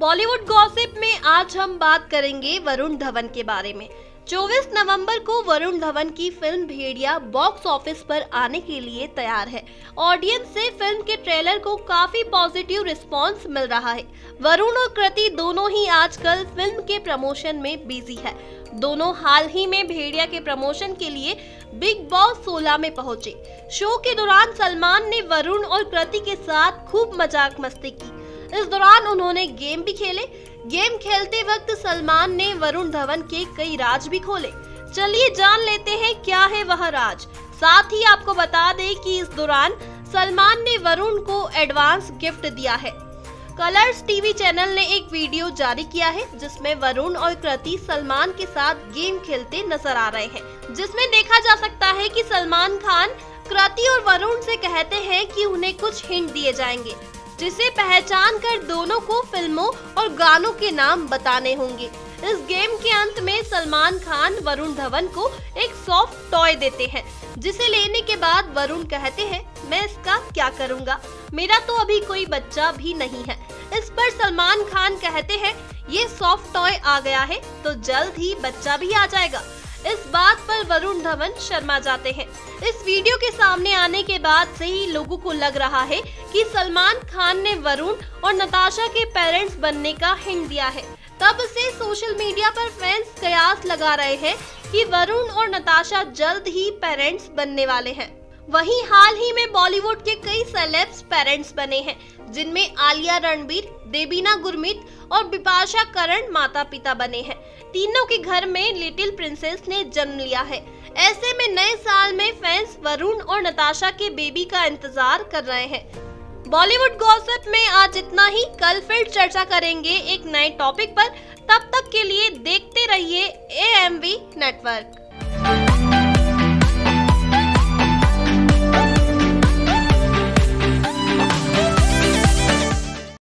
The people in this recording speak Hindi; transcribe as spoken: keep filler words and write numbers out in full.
बॉलीवुड गॉसिप में आज हम बात करेंगे वरुण धवन के बारे में। चौबीस नवंबर को वरुण धवन की फिल्म भेड़िया बॉक्स ऑफिस पर आने के लिए तैयार है। ऑडियंस से फिल्म के ट्रेलर को काफी पॉजिटिव रिस्पांस मिल रहा है। वरुण और कृति दोनों ही आजकल फिल्म के प्रमोशन में बिजी है। दोनों हाल ही में भेड़िया के प्रमोशन के लिए बिग बॉस सोलह में पहुंचे। शो के दौरान सलमान ने वरुण और कृति के साथ खूब मजाक मस्ती की। इस दौरान उन्होंने गेम भी खेले। गेम खेलते वक्त सलमान ने वरुण धवन के कई राज भी खोले। चलिए जान लेते हैं क्या है वह राज। साथ ही आपको बता दें कि इस दौरान सलमान ने वरुण को एडवांस गिफ्ट दिया है। कलर्स टीवी चैनल ने एक वीडियो जारी किया है जिसमें वरुण और कृति सलमान के साथ गेम खेलते नजर आ रहे हैं, जिसमें देखा जा सकता है कि सलमान खान कृति और वरुण से कहते हैं कि उन्हें कुछ हिंट दिए जाएंगे, जिसे पहचान कर दोनों को फिल्मों और गानों के नाम बताने होंगे। इस गेम के अंत में सलमान खान वरुण धवन को एक सॉफ्ट टॉय देते हैं, जिसे लेने के बाद वरुण कहते हैं, मैं इसका क्या करूंगा, मेरा तो अभी कोई बच्चा भी नहीं है। इस पर सलमान खान कहते हैं, ये सॉफ्ट टॉय आ गया है तो जल्द ही बच्चा भी आ जाएगा। इस बात पर वरुण धवन शर्मा जाते हैं। इस वीडियो के सामने आने के बाद से ही लोगों को लग रहा है कि सलमान खान ने वरुण और नताशा के पेरेंट्स बनने का हिंट दिया है। तब से सोशल मीडिया पर फैंस कयास लगा रहे हैं कि वरुण और नताशा जल्द ही पेरेंट्स बनने वाले हैं। वहीं हाल ही में बॉलीवुड के कई सेलेब्स पेरेंट्स बने हैं, जिनमें आलिया रणबीर, देबीना गुरमीत और बिपाशा करण माता पिता बने हैं। तीनों के घर में लिटिल प्रिंसेस ने जन्म लिया है। ऐसे में नए साल में फैंस वरुण और नताशा के बेबी का इंतजार कर रहे हैं। बॉलीवुड गॉसिप में आज इतना ही। कल फिर चर्चा करेंगे एक नए टॉपिक पर। तब तक के लिए देखते रहिए ए एम वी नेटवर्क।